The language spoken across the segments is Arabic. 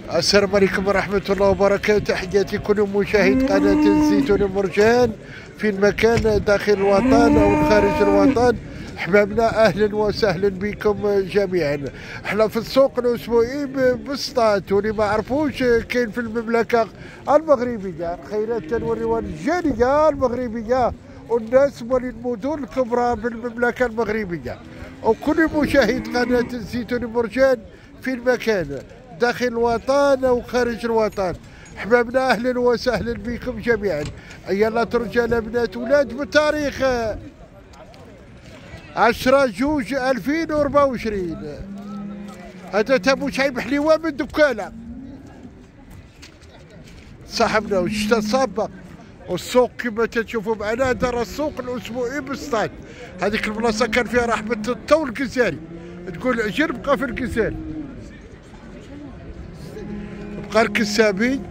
السلام عليكم ورحمة الله وبركاته. تحياتي كل مشاهد قناة الزيتون مرجان في المكان داخل الوطن أو خارج الوطن. أحبابنا أهلا وسهلا بكم جميعا. احنا في السوق الأسبوعي بسطات، واللي ما عرفوش كاين في المملكة المغربية الخيرات تنوريوها الجالية المغربية والناس ولي المدن الكبرى بالمملكة المغربية، وكل مشاهد قناة الزيتون مرجان في المكان داخل الوطن أو خارج الوطن. أحبابنا أهلا وسهلا بكم جميعا. يلا رجال بنات ولاد بتاريخ 10/2/2024. هذا تابو شايب حليوة من دكالة صاحبنا والشتا صابة. والسوق كما تشوفوا معنا دار السوق الأسبوعي بسطات. هذيك البلاصة كان فيها رحمة الطول الكساري، تقول عجل بقى في الكساري، بقى الكسابي.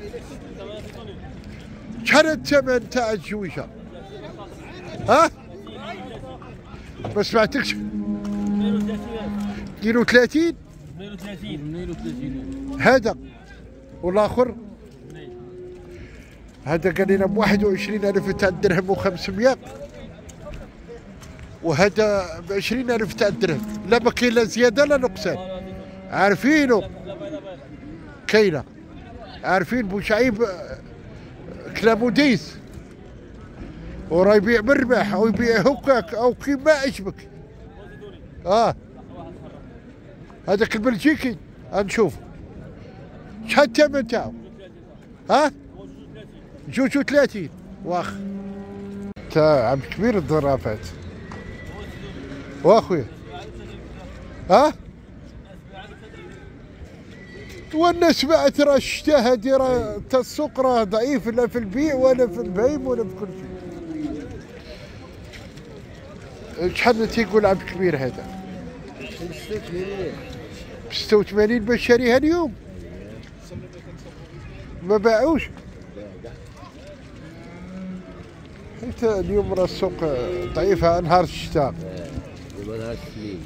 شحال الثمن تاع الجويشه؟ ها؟ ما سمعتكش. 32 هذا والاخر هذا قال لنا ب 21,000 تاع الدرهم و500، وهذا ب 20,000 تاع الدرهم. لا ما كاين لا زياده لا نقصان، عارفينه كاينه، عارفين بوشعيب كلامو ديس، وراه يبيع بالرباح او يبيع هكاك او كيما عجبك. هذاك البلجيكي غنشوف شحال الثمن تاعو. 32 واخ تاع عبد كبير الظرافات واخويا. والناس بعت راه الشتا هادي راه تا السوق راه ضعيف، لا في البيع ولا في البيم ولا في كل شيء. شحال تيقول عبد الكبير هذا؟ ب 86 باش شاريها اليوم، ما باعوش حيت اليوم راه السوق ضعيفة نهار الشتاء. نهار السمين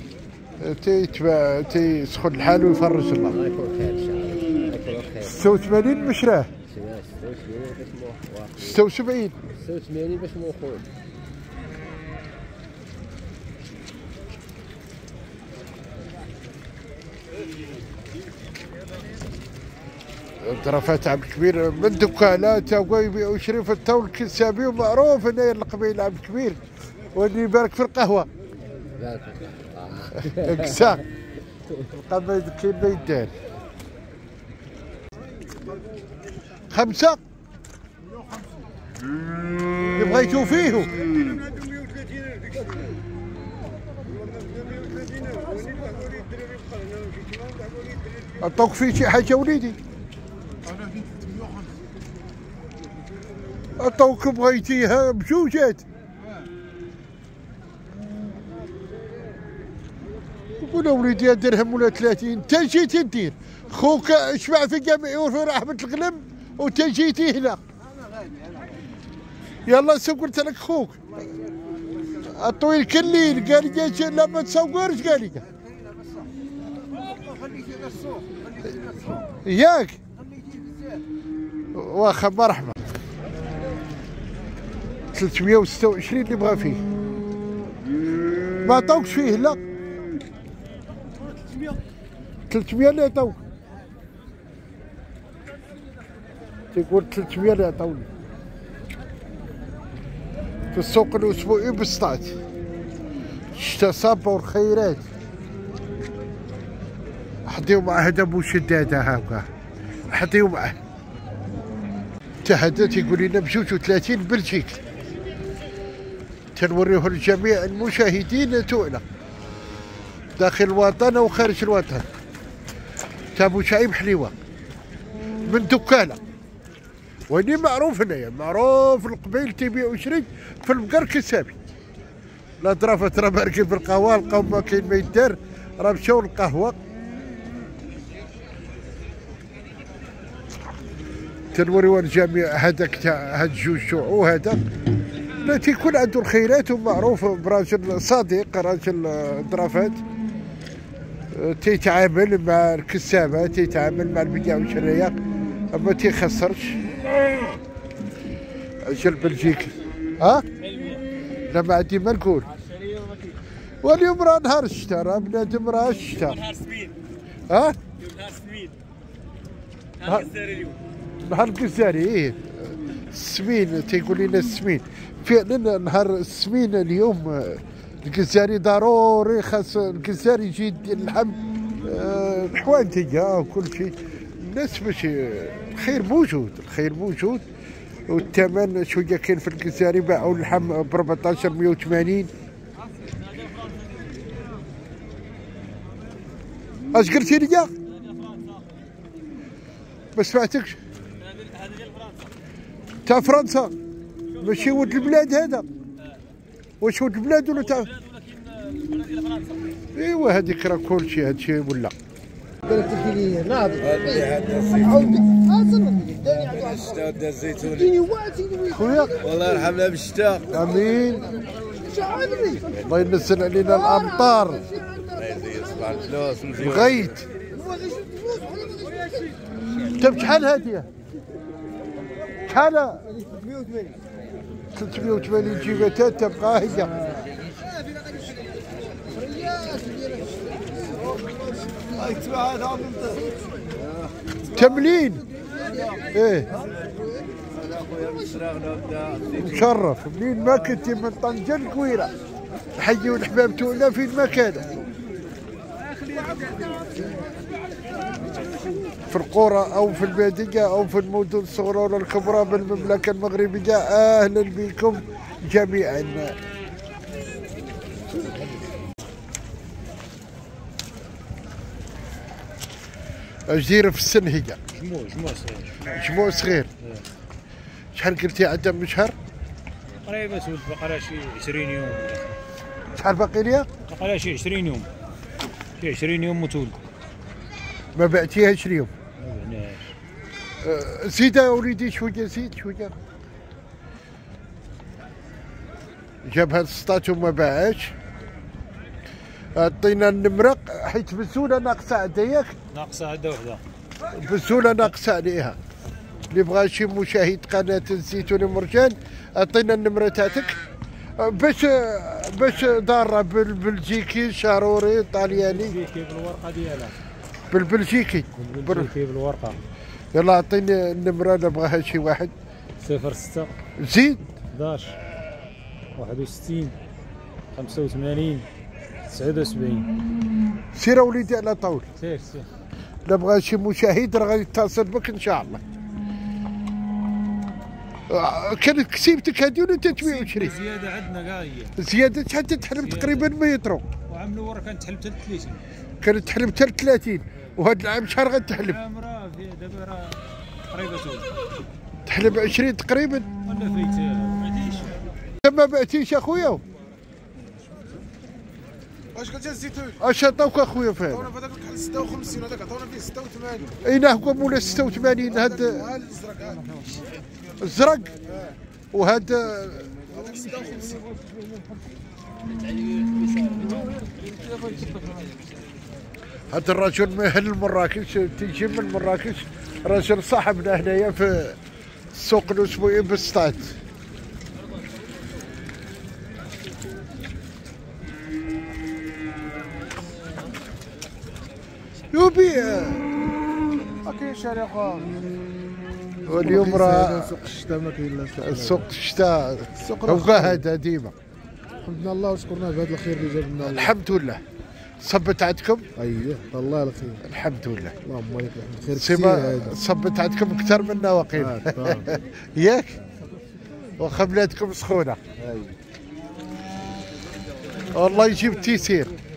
تيسخن الحال ويفرج الله. 86 بشراه 76 باش موخون. ظرافات عبد الكبير من دكالة تا يبيعوا يشريو في الطاول الكسابي، ومعروف هنايا القبيله عبد الكبير، واللي يبارك في القهوه. بارك كسا القهوه كاين ما يدار. 5 اللي بغيتو فيه عطوك فيه شي حاجه وليدي؟ عطوك بغيتيها بجوجات؟ قول وليدي درهم ولا 30 انت جيتي ندير. خوك شبع في جميع في رحمة الغلم وانت جيتي هنا. يلا سوق قلت لك خوك الطويل كليل قال لي لا ما تصورش، قال لي ياك واخا مرحبا. 326 اللي بغا فيه ما عطاوكش فيه. لا 300 اللي عطاوك، تيقول 300 اللي عطاوني في السوق الأسبوعي بسطات. الشتا صابة والخيرات. حطيو معاه هذا بو شدادة هاكا، حطيو معاه تا هذا تيقول لنا ب 32 بلجيكي. تنوريه لجميع المشاهدين تاعنا داخل الوطن او خارج الوطن. تابو شعيب حليوه من دكاله، واني معروف هنايا، معروف القبيل تيبيع ويشري في البقر كسابي. لا ظرافه راه باركين في القهوه، لقاو ما كاين ما يدار راه مشاو للقهوه. تنوريو الجميع هذاك تاع هاد الجوج تاعو. هذا لا تيكون عنده الخيرات ومعروف براجل صديق، راجل ظرافات تيتعامل مع الكسابه، تيتعامل مع البيع والشراء، ما تيخسرش. اجل بلجيكي ها؟ لا ما عندي ما نقول. واليوم راه نهار الشتاء، راه بنادم راه الشتاء. نهار سمين. ها؟ نهار سمين. نهار الجزائري اليوم. نهار الجزائري ايه السمين، تيقول لنا السمين فعلا نهار السمين اليوم. الجزائري ضروري خاص الجزائري يجي يدير اللحم، الحوانتيه وكل شيء. الناس باش الخير موجود، الخير موجود. والثمن شويه كاين في الجزائري، باعوا اللحم ب 14 180. اش قلتي لي؟ ما سمعتكش. هذا ديال فرنسا. تاع فرنسا ماشي ولد البلاد هذا؟ واش ولد البلاد ولا تاع؟ ولكن ديال فرنسا. ايوا هذيك راه كلشي هادشي ولا. الشتاء دا الزيتوني خويا والله يرحمنا بالشتاء. امين. الله ينزل علينا الامطار. الله يزيد صباح الفلوس مزيان. بغيت انت بشحال هاديه؟ شحال؟ 380 جيبتات تبقى هي. تملين ايه مشرف. منين ما كنتي من طنجة الكويرة نحييو الحباب تاعنا فين ما كانوا، في القرى او في البادية او في المدن الصغرى ولا الكبرى بالمملكة المغربية. اهلا بكم جميعا. جزيرة في السن هي. جموع صغير. شحال قلتي عندها من شهر؟ قريبة سود بقى شي 20 يوم. شحال باقي ليها؟ بقى شي 20 يوم. شي 20 يوم وتولد. ما بعتيهاش اليوم؟ ما بعناهاش. زيد يا وليدي شوية، زيد شوية. جابها للسطات وما باعاش. عطينا النمرة حيت بزولة ناقصة عندها ياك؟ ناقصة عندها وحدة. بزولة ناقصة عليها. اللي بغى شي مشاهد قناة الزيتون مرجان عطينا النمرة تاعتك باش ضارة بالبلجيكي شاروري طالياني. بالبلجيكي بالورقة ديالها. بالبلجيكي. بالبلجيكي بالورقة. يلا عطيني النمرة اللي بغاها شي واحد. 06 زيد 11 61 85 79. سير وليدي على طول. سير. لا بغى شي مشاهد راه غيتصل بك ان شاء الله. كانت كسيبتك هذه ولا انت تبيع وتشري؟ زيادة عندنا كاع هي. زيادة شحال تتحلم تقريبا مترو؟ وعام ورا كانت تحلب حتى 30. كانت تحلم حتى 30 وهذا العام شحال غتحلب؟ العام راه دابا راه قريبة سود. تحلب 20 تقريبا. ولا فايت ما عنديش. ما بعتيش اخويا؟ واش قلت الزيتون؟ اش عطاوك اخويا في هذا؟ عطونا في هذاك بحال 56 هذاك عطونا فيه 86. اين هو مولا 86 هذا ها الازرق هذا الزرق وهذا هذاك 56. هذا الرجل من اهل مراكش، تيجي من مراكش، رجل صاحبنا هنايا في السوق الاسبوعي بسطات. يبيع كاين شارع اخر. واليوم راه سوق الشتاء ما كاين لا سوق الشتاء هو هذا ديما. الحمد لله وشكرنا بهذا الخير اللي جاب لنا. الحمد لله. صبت عندكم؟ اييه الله الخير. الحمد لله. اللهم لك الحمد. خير سيما صبت عندكم اكثر منا وقيل. ياك؟ واخا بلادكم سخونه. والله يجيب التيسير.